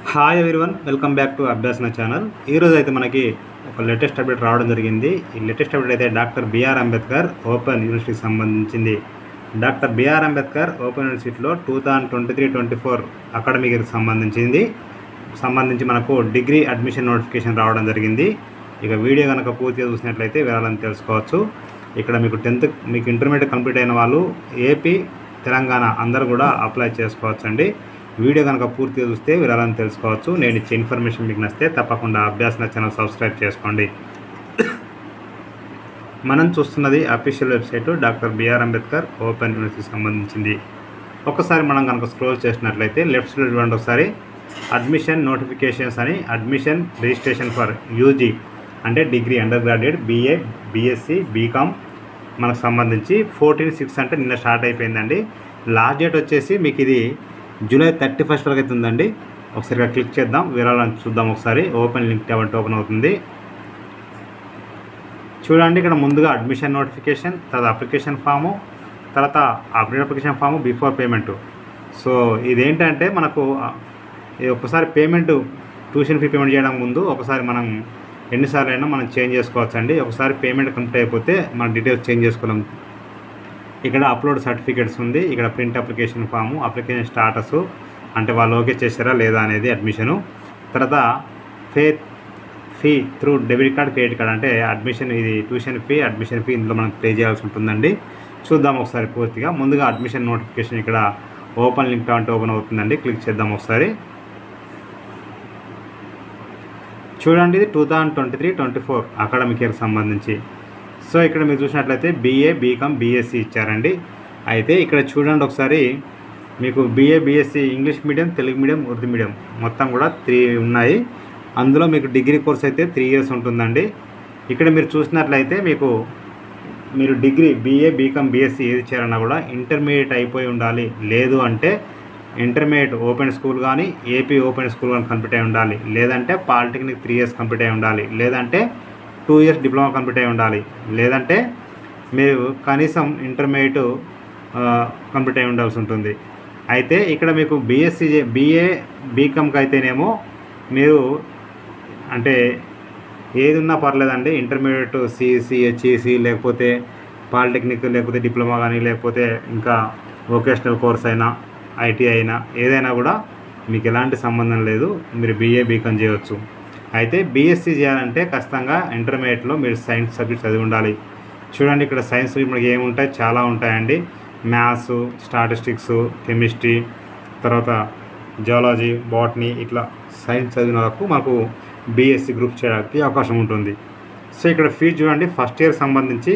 Hi everyone, welcome back to Abhyasana channel. ఈరోజు అయితే మనకి ఒక లేటెస్ట్ అప్డేట్ రావడం జరిగింది. ఈ లేటెస్ట్ అప్డేట్ అయితే డాక్టర్ బిఆర్ అంబేద్కర్ ఓపెన్ యూనివర్సిటీకి సంబంధించింది. డాక్టర్ బిఆర్ అంబేద్కర్ ఓపెన్ యూనివర్సిటీలో 2023-24 అకాడమిక్ ఇయర్కి సంబంధించి మనకు డిగ్రీ అడ్మిషన్ నోటిఫికేషన్ రావడం జరిగింది. ఇక వీడియో కనుక పూర్తిగా చూసినట్లయితే వివరాలను తెలుసుకోవచ్చు. ఇక్కడ మీకు ఇంటర్మీడియట్ కంప్లీట్ అయిన వాళ్ళు ఏపీ, తెలంగాణ అందరూ కూడా అప్లై చేసుకోవచ్చు అండి. వీడియో కనుక పూర్తిగా చూస్తే వివరాలను తెలుసుకోవచ్చు. నేను ఇచ్చే ఇన్ఫర్మేషన్ మీకు నచ్చితే తప్పకుండా అభ్యాసన ఛానల్ సబ్స్క్రైబ్ చేసుకోండి. మనం చూస్తున్నది official website doctor BR Ambedkar open యూనివర్సిటీకి సంబంధించింది. ఒకసారి మనం కనుక స్క్రోల్ చేసినట్లయితే లెఫ్ట్ సైడ్ చూడండి, ఒకసారి అడ్మిషన్ నోటిఫికేషన్స్ అని అడ్మిషన్ రిజిస్ట్రేషన్ ఫర్ యూజీ అంటే degree undergraduate, BA, BSc, BCom మనకు సంబంధించి 14/6 అంటే నిన్న స్టార్ట్ అయిపోయిందండి. లాస్ట్ డేట్ వచ్చేసి మీకు ఇది జూలై 31 వరకు అయితే ఉందండి. ఒకసారిగా క్లిక్ చేద్దాం, వివరాలను చూద్దాం. ఒకసారి ఓపెన్ లింక్ కాబట్టి ఓపెన్ అవుతుంది. చూడండి, ఇక్కడ ముందుగా అడ్మిషన్ నోటిఫికేషన్, తర్వాత అప్లికేషన్ ఫాము, తర్వాత update application form, before payment. So ఇదేంటంటే మనకు ఒకసారి పేమెంట్, ట్యూషన్ ఫీ పేమెంట్ చేయడం ముందు ఒకసారి మనం ఎన్నిసార్లు అయినా మనం చేంజ్ చేసుకోవచ్చు అండి. ఒకసారి పేమెంట్ కంప్లీట్ అయిపోతే మన డీటెయిల్స్ చేంజ్ చేసుకోలేం. ఇక్కడ అప్లోడ్ సర్టిఫికేట్స్ ఉంది, ఇక్కడ print application form, application status అంటే వాళ్ళు ఓకే చేశారా లేదా అనేది అడ్మిషను, తర్వాత fee through debit card, credit card అంటే అడ్మిషన్, ఇది ట్యూషన్ ఫీ, అడ్మిషన్ ఫీ ఇందులో మనం పే చేయాల్సి ఉంటుందండి. చూద్దాం ఒకసారి పూర్తిగా. ముందుగా అడ్మిషన్ నోటిఫికేషన్ ఇక్కడ ఓపెన్ లింక్ అంటే ఓపెన్ అవుతుందండి. క్లిక్ చేద్దాం ఒకసారి. చూడండి, ఇది 2023-24 అకాడమిక్ ఇయర్కి సంబంధించి. సో ఇక్కడ మీరు చూసినట్లయితే బీఏ, బీకామ్, బీఎస్సీ ఇచ్చారండి. అయితే ఇక్కడ చూడండి ఒకసారి, మీకు BA, BSc English medium, Telugu medium, Urdu medium మొత్తం కూడా 3 ఉన్నాయి. అందులో మీకు డిగ్రీ కోర్స్ అయితే 3 years ఉంటుందండి. ఇక్కడ మీరు చూసినట్లయితే మీరు డిగ్రీ బీఏ, బీకామ్, బీఎస్సీ ఏది చేయాలన్నా కూడా ఇంటర్మీడియట్ అయిపోయి ఉండాలి. లేదు అంటే ఇంటర్మీడియట్ ఓపెన్ స్కూల్ కానీ, ఏపీ ఓపెన్ స్కూల్ కానీ కంప్లీట్ అయి ఉండాలి. లేదంటే పాలిటెక్నిక్ 3 years కంప్లీట్ అయి ఉండాలి. లేదంటే 2 years డిప్లొమా కంప్లీట్ అయి ఉండాలి. లేదంటే మీరు కనీసం ఇంటర్మీడియట్ కంప్లీట్ అయి ఉండాల్సి ఉంటుంది. అయితే ఇక్కడ మీకు బీఏ, బీకామ్కి అయితేనేమో మీరు అంటే ఏది ఉన్నా పర్లేదండి. ఇంటర్మీడియట్ సిఈసి, హెచ్ఈసి, లేకపోతే పాలిటెక్నిక్, లేకపోతే డిప్లొమా కానీ, లేకపోతే ఇంకా వొకేషనల్ కోర్స్ అయినా, ఐటీ అయినా, ఏదైనా కూడా మీకు ఎలాంటి సంబంధం లేదు. మీరు బీఏ, బీకామ్ చేయవచ్చు. అయితే బీఎస్సీ చేయాలంటే ఖచ్చితంగా ఇంటర్మీడియట్లో మీరు సైన్స్ సబ్జెక్ట్స్ చదివి ఉండాలి. చూడండి, ఇక్కడ సైన్స్ మనకి ఏముంటాయి, చాలా ఉంటాయండి. మ్యాథ్స్, స్టాటిస్టిక్స్, కెమిస్ట్రీ, తర్వాత జువాలజీ, బాటనీ, ఇట్లా సైన్స్ చదివిన వాళ్ళకు మనకు బీఎస్సీ గ్రూప్ చేయడానికి అవకాశం ఉంటుంది. సో ఇక్కడ ఫీజు చూడండి, ఫస్ట్ ఇయర్ సంబంధించి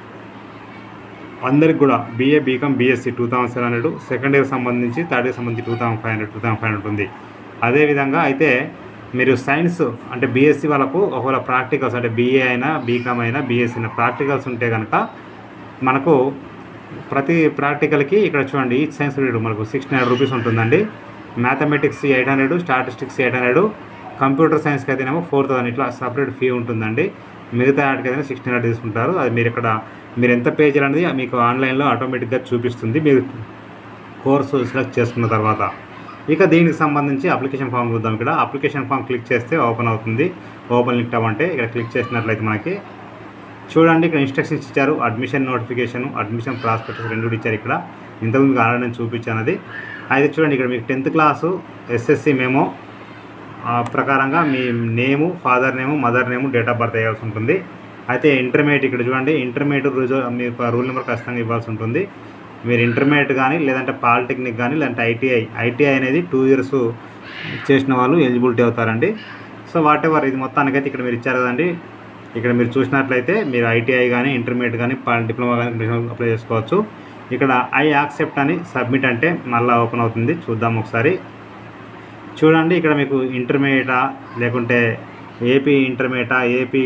అందరికి కూడా BA, BCom, BSc 2700, second year సంబంధించి, థర్డ్ ఇయర్ సంబంధించి 2500 ఉంటుంది. అదేవిధంగా అయితే మీరు సైన్స్ అంటే బీఎస్సీ వాళ్ళకు ఒకవేళ ప్రాక్టికల్స్ అంటే బీఏ అయినా, బీకామ్ అయినా, బీఎస్సీ అయినా ప్రాక్టికల్స్ ఉంటే కనుక మనకు ప్రతి ప్రాక్టికల్కి ఇక్కడ చూడండి, ఈచ్ సైన్స్ పీరియడ్ మనకు 1600 రూపీస్ ఉంటుందండి. మ్యాథమెటిక్స్ 800, స్టాటిస్టిక్స్ 800, కంప్యూటర్ సైన్స్కి అయితేనేమో 4000 ఇట్లా సపరేట్ ఫీ ఉంటుందండి. మిగతా వాటికి అయితే 1600 తీసుకుంటారు. అది మీరు ఎంత పే చేయాలనేది మీకు ఆన్లైన్లో ఆటోమేటిక్గా చూపిస్తుంది మీరు కోర్సు సెలెక్ట్ చేసుకున్న తర్వాత. ఇక దీనికి సంబంధించి అప్లికేషన్ ఫామ్ చూద్దాం. ఇక్కడ అప్లికేషన్ ఫామ్ క్లిక్ చేస్తే ఓపెన్ అవుతుంది. ఓపెన్ లింక్ అంటే ఇక్కడ క్లిక్ చేసినట్లయితే మనకి చూడండి, ఇక్కడ ఇన్స్ట్రక్షన్స్ ఇచ్చారు. అడ్మిషన్ నోటిఫికేషన్, అడ్మిషన్ ప్రాస్పెక్టస్ 2 ఇచ్చారు. ఇక్కడ ఇంతకుముందు ఆల్రెడీ నేను చూపించాను అది. అయితే చూడండి, ఇక్కడ మీకు 10th క్లాసు ఎస్ఎస్సి మేమో ప్రకారంగా మీ name, father name, mother name, date of birth వేయాల్సి ఉంటుంది. అయితే ఇంటర్మీడియట్ ఇక్కడ చూడండి, ఇంటర్మీడియట్ మీకు రూల్ నెంబర్ ఖచ్చితంగా ఇవ్వాల్సి ఉంటుంది. మీరు ఇంటర్మీడియట్ కానీ, లేదంటే పాలిటెక్నిక్ కానీ, లేదంటే ఐటీఐ అనేది 2 years చేసిన వాళ్ళు ఎలిజిబిలిటీ అవుతారండి. సో వాటెవర్, ఇది మొత్తానికైతే ఇక్కడ మీరు ఇచ్చారు కదండి. ఇక్కడ మీరు చూసినట్లయితే మీరు ఐటీఐ కానీ, ఇంటర్మీడియట్ కానీ, డిప్లొమా కానీ అప్లై చేసుకోవచ్చు. ఇక్కడ ఐ యాక్సెప్ట్ అని సబ్మిట్ అంటే మళ్ళీ ఓపెన్ అవుతుంది. చూద్దాం ఒకసారి. చూడండి, ఇక్కడ మీకు ఇంటర్మీడియటా, లేకుంటే ఏపీ ఇంటర్మీడియటా, ఏపీ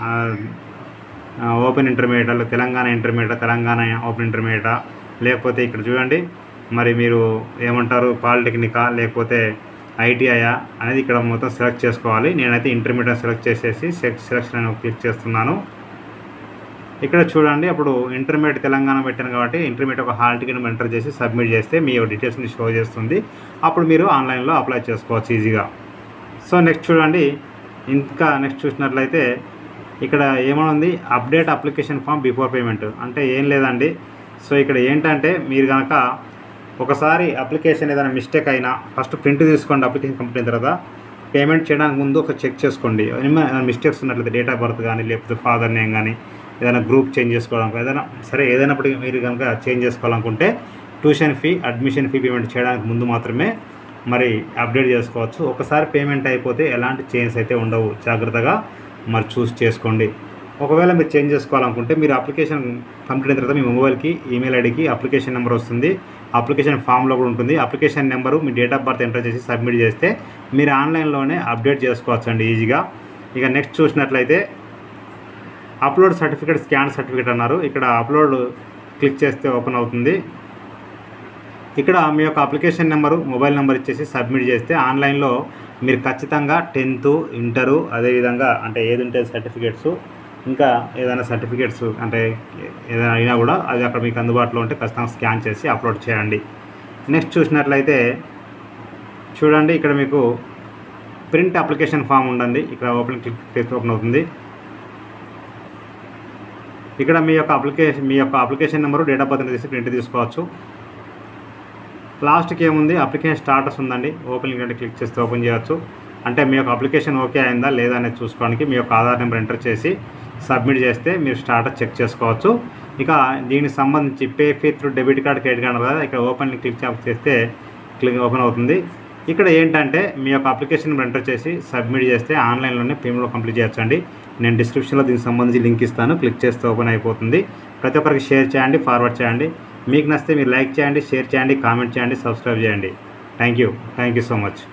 ఓపెన్ ఇంటర్మీడియటా, తెలంగాణ ఇంటర్మీడియటా, తెలంగాణ ఓపెన్ ఇంటర్మీడియటా, లేకపోతే ఇక్కడ చూడండి మరి మీరు ఏమంటారు, పాలిటెక్నికా లేకపోతే ఐటీఐయా అనేది ఇక్కడ మొత్తం సెలెక్ట్ చేసుకోవాలి. నేనైతే ఇంటర్మీడియట్ సెలెక్ట్ చేసేసి సెలెక్షన్ అని క్లిక్ చేస్తున్నాను. ఇక్కడ చూడండి, అప్పుడు ఇంటర్మీడియట్ తెలంగాణ పెట్టాను కాబట్టి ఇంటర్మీడియట్ ఒక హాల్ టికెట్ ఎంటర్ చేసి సబ్మిట్ చేస్తే మీ డీటెయిల్స్ని షో చేస్తుంది. అప్పుడు మీరు ఆన్లైన్లో అప్లై చేసుకోవచ్చు ఈజీగా. సో నెక్స్ట్ చూడండి, ఇంకా నెక్స్ట్ చూసినట్లయితే ఇక్కడ ఏమనుంది, update application form before payment. అంటే ఏం లేదండి. సో ఇక్కడ ఏంటంటే మీరు కనుక ఒకసారి అప్లికేషన్ ఏదైనా మిస్టేక్ అయినా ఫస్ట్ ప్రింట్ తీసుకోండి. అప్లికేషన్ కంప్లీట్ అయిన తర్వాత పేమెంట్ చేయడానికి ముందు ఒక చెక్ చేసుకోండి. ఏమైనా మిస్టేక్స్ ఉన్నట్లయితే డేట్ ఆఫ్ బర్త్ కానీ, లేకపోతే ఫాదర్ నేమ్ కానీ, ఏదైనా గ్రూప్ చేంజ్ చేసుకోవడానికి ఏదైనా సరే ఏదైనప్పటికీ మీరు కనుక చేంజ్ చేసుకోవాలనుకుంటే tuition fee, admission fee payment చేయడానికి ముందు మాత్రమే మరి అప్డేట్ చేసుకోవచ్చు. ఒకసారి పేమెంట్ అయిపోతే ఎలాంటి చేంజ్ అయితే ఉండవు. జాగ్రత్తగా మరి చూస్ చేసుకోండి. ఒకవేళ మీరు చేంజ్ చేసుకోవాలనుకుంటే మీరు అప్లికేషన్ కంప్లీట్ అయిన తర్వాత మీ మొబైల్కి ఈమెయిల్ ఐడికి అప్లికేషన్ నెంబర్ వస్తుంది. అప్లికేషన్ ఫామ్లో కూడా ఉంటుంది. అప్లికేషన్ నెంబరు మీ డేట్ ఆఫ్ బర్త్ ఎంటర్ చేసి సబ్మిట్ చేస్తే మీరు ఆన్లైన్లోనే అప్డేట్ చేసుకోవచ్చు అండి ఈజీగా. ఇక నెక్స్ట్ చూసినట్లయితే అప్లోడ్ సర్టిఫికేట్, స్కాన్ సర్టిఫికేట్ అన్నారు. ఇక్కడ అప్లోడ్ క్లిక్ చేస్తే ఓపెన్ అవుతుంది. ఇక్కడ మీ యొక్క అప్లికేషన్ నెంబరు, మొబైల్ నెంబర్ ఇచ్చేసి సబ్మిట్ చేస్తే ఆన్లైన్లో మీరు ఖచ్చితంగా 10th, ఇంటరు, అదేవిధంగా అంటే ఏది ఉంటే సర్టిఫికేట్స్, ఇంకా ఏదైనా సర్టిఫికేట్స్ అంటే ఏదైనా అయినా కూడా అది అక్కడ మీకు అందుబాటులో ఉంటే ఖచ్చితంగా స్కాన్ చేసి అప్లోడ్ చేయండి. నెక్స్ట్ చూసినట్లయితే చూడండి, ఇక్కడ మీకు ప్రింట్ అప్లికేషన్ ఫామ్ ఉండండి. ఇక్కడ ఓపెన్ క్లిక్ చేస్తే ఓపెన్ అవుతుంది. ఇక్కడ మీ యొక్క application number, date of birth తీసి ప్రింట్ తీసుకోవచ్చు. లాస్ట్కి ఏముంది, అప్లికేషన్ స్టాటస్ ఉందండి. ఓపెన్ లింక్ అంటే క్లిక్ చేస్తే ఓపెన్ చేయవచ్చు. అంటే మీ యొక్క అప్లికేషన్ ఓకే అయిందా లేదా అనేది చూసుకోవడానికి మీ యొక్క ఆధార్ నెంబర్ ఎంటర్ చేసి సబ్మిట్ చేస్తే మీరు స్టాటస్ చెక్ చేసుకోవచ్చు. ఇక దీనికి సంబంధించి pay fee through debit card, credit card కదా, ఇక్కడ ఓపెన్ క్లిక్ చేస్తే ఓపెన్ అవుతుంది. ఇక్కడ ఏంటంటే మీ యొక్క అప్లికేషన్ నెంబర్ ఎంటర్ చేసి సబ్మిట్ చేస్తే ఆన్లైన్లోనే పేమెంట్ కంప్లీట్ చేయొచ్చండి. నేను డిస్క్రిప్షన్లో దీనికి సంబంధించి లింక్ ఇస్తాను. క్లిక్ చేస్తే ఓపెన్ అయిపోతుంది. ప్రతి ఒక్కరికి షేర్ చేయండి, ఫార్వర్డ్ చేయండి. మీకు నచ్చితే మీరు లైక్ చేయండి, షేర్ చేయండి, కామెంట్ చేయండి, సబ్స్క్రైబ్ చేయండి. Thank you so much.